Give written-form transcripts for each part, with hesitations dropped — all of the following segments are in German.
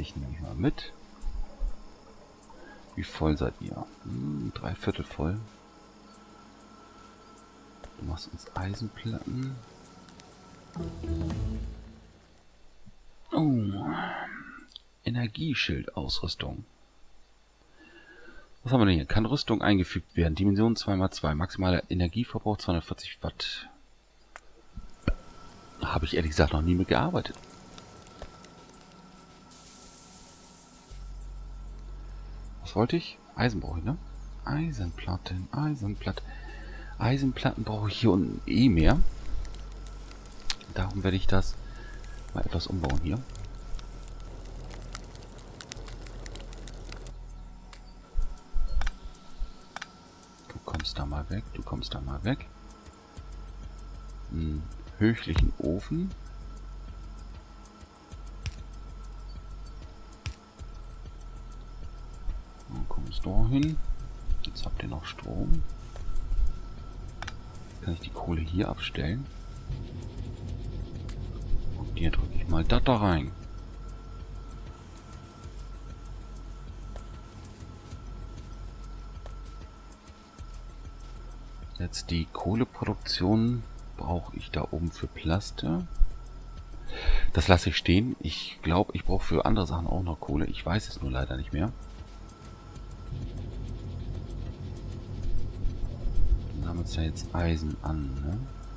Dich nehme ich mal mit. Wie voll seid ihr? 3/4 voll. Du machst uns Eisenplatten. Oh. Energieschildausrüstung. Was haben wir denn hier? Kann Rüstung eingefügt werden. Dimension 2×2. Maximaler Energieverbrauch 240 Watt. Habe ich ehrlich gesagt noch nie mit gearbeitet. Was wollte ich? Eisen brauche ich, ne? Eisenplatten, Eisenplatten. Eisenplatten brauche ich hier unten eh mehr. Darum werde ich das mal etwas umbauen hier. Du kommst da mal weg, du kommst da mal weg. Einen höchlichen Ofen. Dann kommst du hin. Jetzt habt ihr noch Strom. Jetzt kann ich die Kohle hier abstellen. Und hier drücke ich mal das da rein. Jetzt die Kohleproduktion brauche ich da oben für Plaste. Das lasse ich stehen. Ich glaube, ich brauche für andere Sachen auch noch Kohle. Ich weiß es nur leider nicht mehr. Dann haben wir uns ja jetzt Eisen an, ne?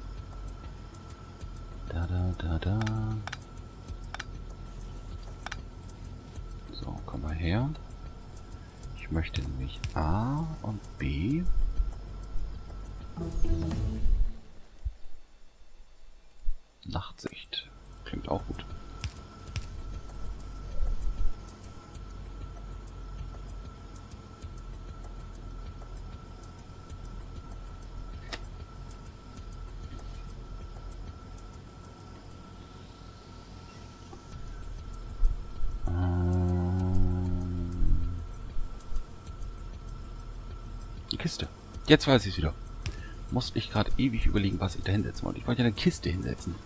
Da. So, komm mal her. Ich möchte nämlich A und B. Nachtsicht. Klingt auch gut. Die Kiste. Jetzt weiß ich es wieder. Musste ich gerade ewig überlegen, was ich da hinsetzen wollte. Ich wollte ja eine Kiste hinsetzen.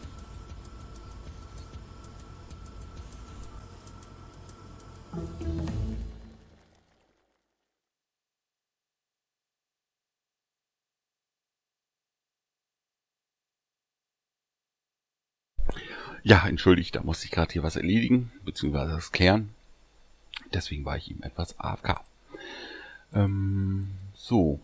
Ja, entschuldigt, da musste ich gerade hier was erledigen, beziehungsweise das klären. Deswegen war ich ihm etwas AFK. So.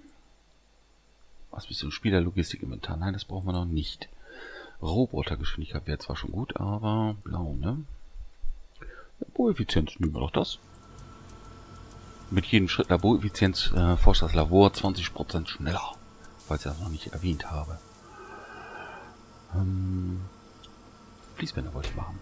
Was bist du? Spielerlogistik-Inventar? Nein, das brauchen wir noch nicht. Robotergeschwindigkeit wäre zwar schon gut, aber blau, ne? Laboreffizienz, nehmen wir doch das. Mit jedem Schritt Laboreffizienz forscht das Labor 20% schneller, falls ich das noch nicht erwähnt habe. Fließbänder wollte ich machen.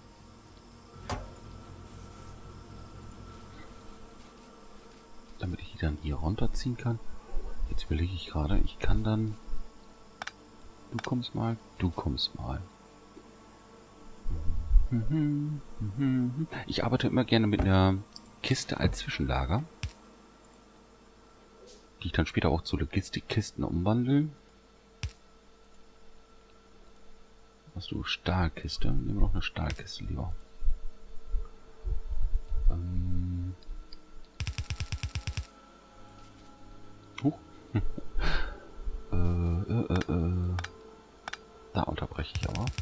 Damit ich die dann hier runterziehen kann. Jetzt überlege ich gerade, ich kann dann... Du kommst mal, du kommst mal. Ich arbeite immer gerne mit einer Kiste als Zwischenlager, die ich dann später auch zu Logistikkisten umwandle. Hast du Stahlkiste? Nehmen wir noch eine Stahlkiste lieber. Da unterbreche ich aber.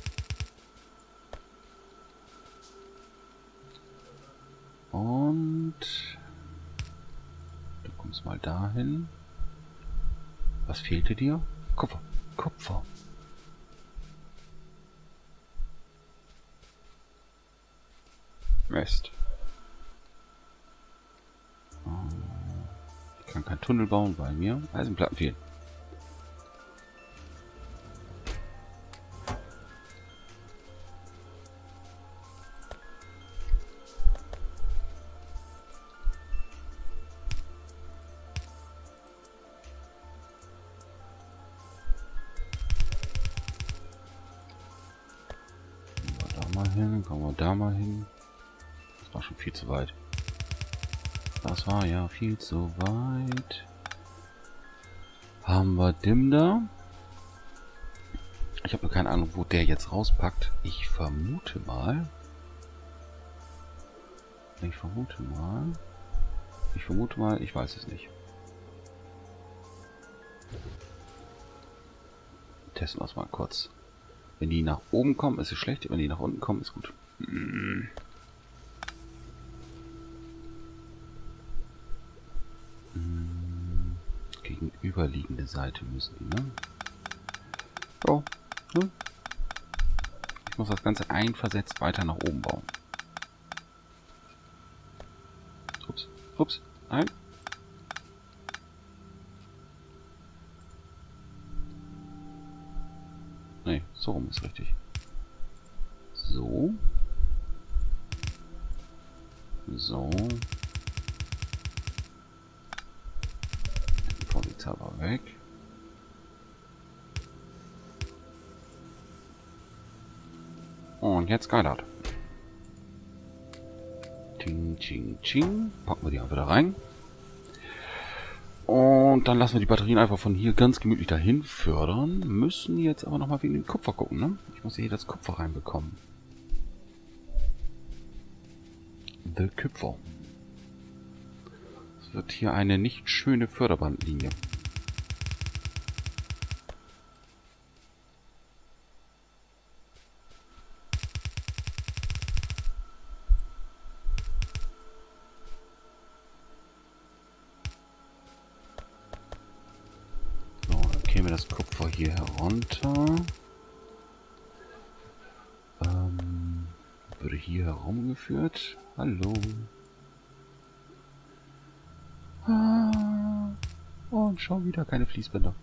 Und du kommst mal dahin. Was fehlte dir? Kupfer. Kupfer. Mist. Ich kann keinen Tunnel bauen, weil mir Eisenplatten fehlen. Kommen wir da mal hin. Das war schon viel zu weit. Das war ja viel zu weit. Haben wir Dim da? Ich habe nur keine Ahnung, wo der jetzt rauspackt. Ich vermute mal. Ich vermute mal, ich weiß es nicht. Testen wir es mal kurz. Wenn die nach oben kommen, ist es schlecht. Wenn die nach unten kommen, ist gut. Gegenüberliegende Seite müssen die, ne? So, ne? Ich muss das Ganze einversetzt weiter nach oben bauen. Ups, ups, nein. Ne, so rum ist richtig. So. So. Vorsichtshalber weg. Und jetzt Skylight. Ting, ching, ching. Packen wir die einfach da rein. Und dann lassen wir die Batterien einfach von hier ganz gemütlich dahin fördern. Müssen jetzt aber nochmal wegen dem Kupfer gucken, ne? Ich muss hier das Kupfer reinbekommen. The Kupfer. Es wird hier eine nicht schöne Förderbandlinie. Käme das Kupfer hier herunter. Würde hier herumgeführt. Hallo. Und schon wieder keine Fließbänder.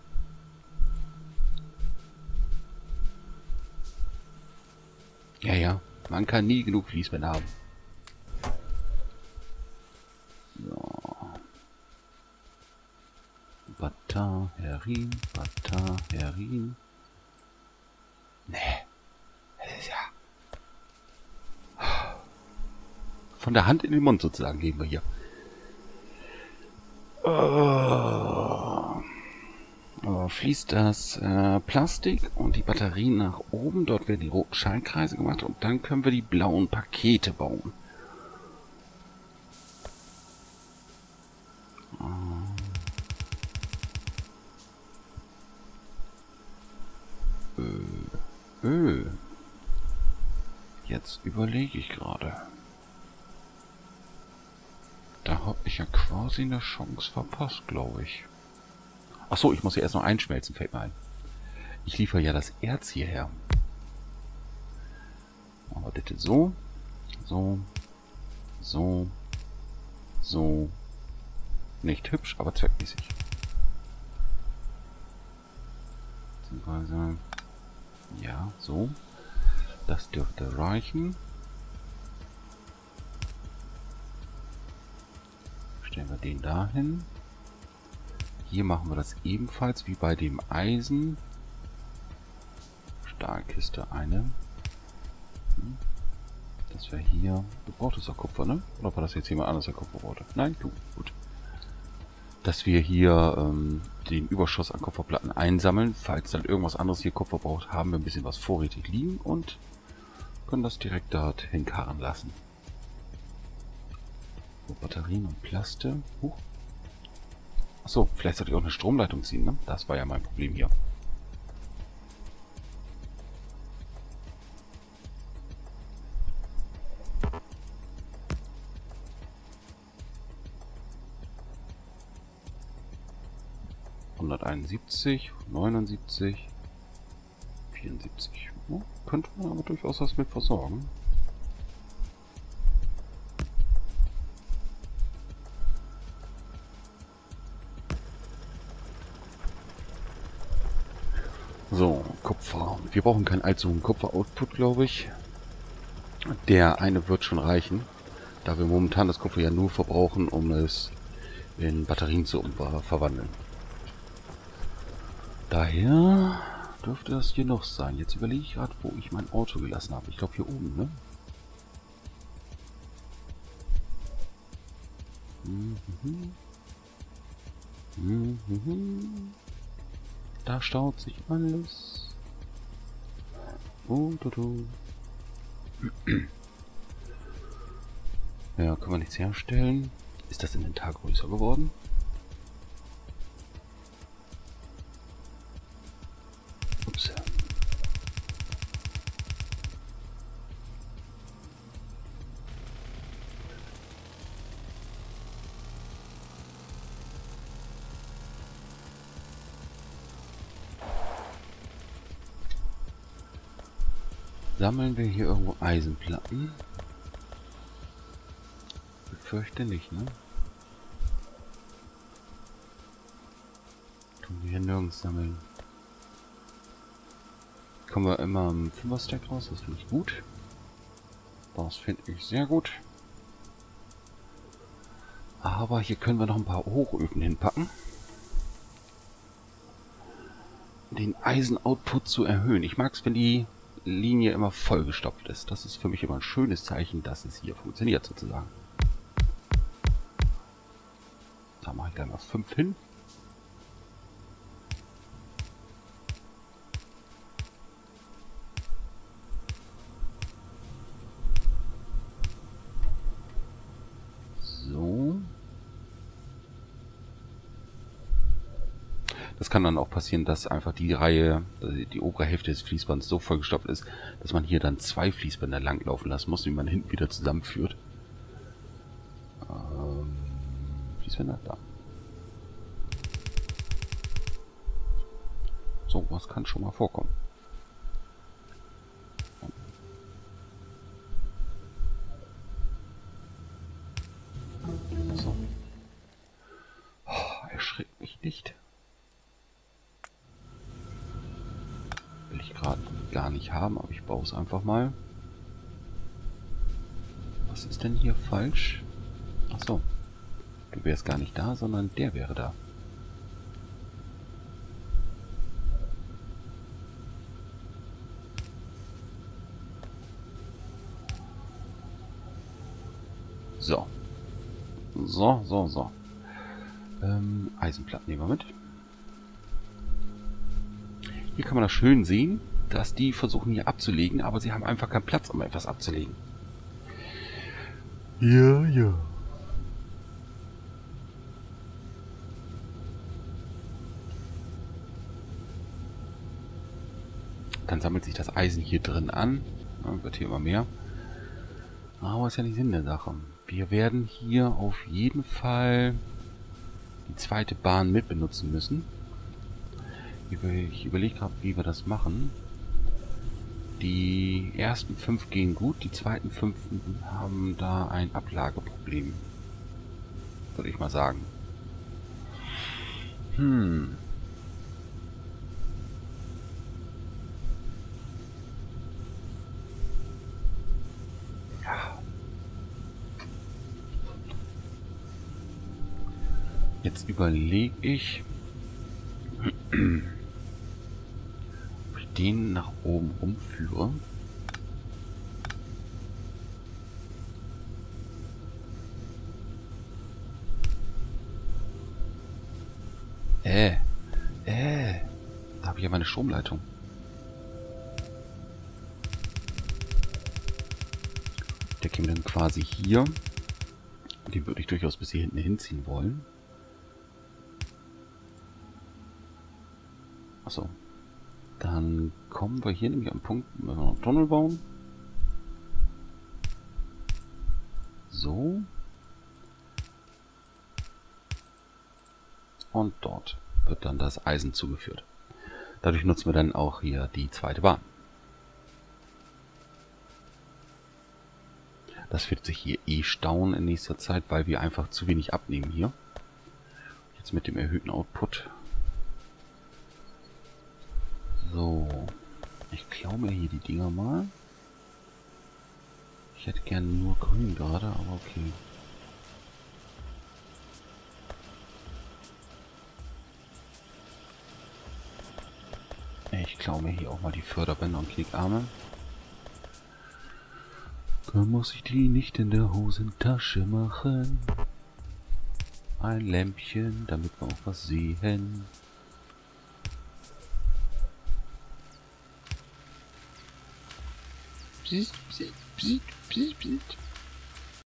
Ja, ja. Man kann nie genug Fließbänder haben. So. Batterien, Batterien. Nee. Das ist ja... Von der Hand in den Mund sozusagen gehen wir hier. Fließt das Plastik und die Batterien nach oben. Dort werden die roten Schallkreise gemacht und dann können wir die blauen Pakete bauen. Jetzt überlege ich gerade. Da habe ich ja quasi eine Chance verpasst, glaube ich. Achso, ich muss ja erst noch einschmelzen, fällt mir ein. Ich liefere ja das Erz hierher. Machen wir bitte so. So. So. So. Nicht hübsch, aber zweckmäßig. Beziehungsweise... Ja, so. Das dürfte reichen. Stellen wir den dahin. Hier machen wir das ebenfalls wie bei dem Eisen. Stahlkiste eine. Das wäre hier. Du brauchtest doch Kupfer, ne? Oder war das jetzt jemand anderes, der Kupfer brauchte? Nein, du. Gut. Dass wir hier den Überschuss an Kupferplatten einsammeln. Falls dann irgendwas anderes hier Kupfer braucht, haben wir ein bisschen was vorrätig liegen und können das direkt dort hinkarren lassen. So, Batterien und Plaste. Achso, vielleicht sollte ich auch eine Stromleitung ziehen, ne? Das war ja mein Problem hier. ...171, 79, 74. Ja, könnte man aber durchaus was mit versorgen. So, Kupfer. Wir brauchen keinen allzu hohen Kupfer-Output, glaube ich. Der eine wird schon reichen, da wir momentan das Kupfer ja nur verbrauchen, um es in Batterien zu verwandeln. Daher dürfte das hier noch sein. Jetzt überlege ich gerade, wo ich mein Auto gelassen habe. Ich glaube hier oben, ne? Da staut sich alles. Ja, können wir nichts herstellen. Ist das Inventar größer geworden? Ups. Sammeln wir hier irgendwo Eisenplatten? Ich befürchte nicht, ne? Tun wir hier nirgends sammeln. Kommen wir immer am 5er-Stack raus, das finde ich gut. Das finde ich sehr gut. Aber hier können wir noch ein paar Hochöfen hinpacken. Den Eisenoutput zu erhöhen. Ich mag es, wenn die Linie immer vollgestopft ist. Das ist für mich immer ein schönes Zeichen, dass es hier funktioniert sozusagen. Da mache ich gleich mal 5 hin. So. Das kann dann auch passieren, dass einfach die Reihe, die obere Hälfte des Fließbands so vollgestopft ist, dass man hier dann 2 Fließbänder langlaufen lassen muss, die man hinten wieder zusammenführt. Fließbänder, da. So, was kann schon mal vorkommen. So. Oh, erschreckt mich nicht. Will ich gerade gar nicht haben, aber ich baue es einfach mal. Was ist denn hier falsch? Ach so. Du wärst gar nicht da, sondern der wäre da. So. So. Eisenplatten nehmen wir mit. Hier kann man das schön sehen, dass die versuchen hier abzulegen, aber sie haben einfach keinen Platz, um etwas abzulegen. Ja. Dann sammelt sich das Eisen hier drin an. Dann wird hier immer mehr. Aber ist ja nicht Sinn der Sache. Wir werden hier auf jeden Fall die zweite Bahn mit benutzen müssen. Ich überlege gerade, wie wir das machen. Die ersten 5 gehen gut, die zweiten 5 haben da ein Ablageproblem. Würde ich mal sagen. Jetzt überlege ich, ob ich den nach oben umführe. Da habe ich ja meine Stromleitung. Der käme dann quasi hier. Den würde ich durchaus bis hier hinten hinziehen wollen. Achso. Dann kommen wir hier nämlich am Punkt, wenn wir noch einen Tunnel bauen. So. Und dort wird dann das Eisen zugeführt. Dadurch nutzen wir dann auch hier die zweite Bahn. Das wird sich hier eh stauen in nächster Zeit, weil wir einfach zu wenig abnehmen hier. Jetzt mit dem erhöhten Output. So. Ich klaue mir hier die Dinger mal. Ich hätte gerne nur grün gerade, aber okay. Ich klaue mir hier auch mal die Förderbänder und Knickarme. Dann muss ich die nicht in der Hosentasche machen. Ein Lämpchen, damit wir auch was sehen. Psst, psst, psst, psst, psst.